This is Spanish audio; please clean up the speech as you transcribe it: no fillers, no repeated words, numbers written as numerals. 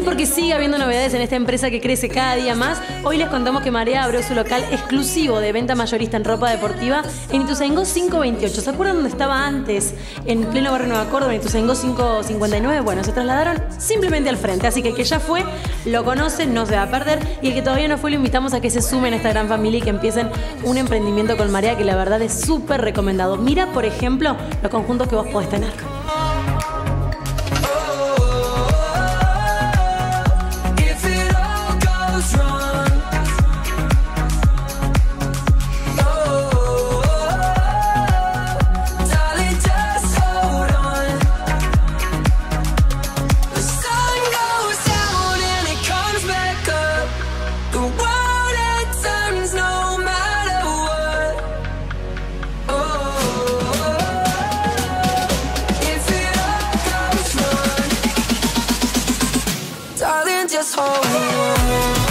porque sigue habiendo novedades en esta empresa que crece cada día más. Hoy les contamos que Marea abrió su local exclusivo de venta mayorista en ropa deportiva en Ituzaingó 528. ¿Se acuerdan dónde estaba antes? En pleno barrio Nueva Córdoba, en Ituzaingó 559. Bueno, se trasladaron simplemente al frente. Así que el que ya fue, lo conoce, no se va a perder. Y el que todavía no fue, lo invitamos a que se sumen a esta gran familia y que empiecen un emprendimiento con Marea que la verdad es súper recomendado. Mira, por ejemplo, los conjuntos que vos podés tener. Just hold on.